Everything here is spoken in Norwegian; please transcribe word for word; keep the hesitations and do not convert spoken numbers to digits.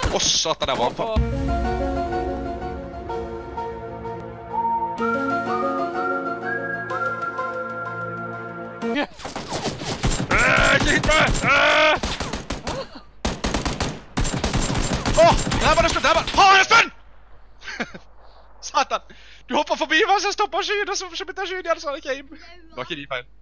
Å, satan, der var han på. Ikke hit meg! Åh, der var det slutt, der var det! Faen, Espen! Satan! Du hopper forbi meg, så jeg stopper skyen, og så begynte jeg skyen igjen, så er det ikke hjem. Det var ikke de feil.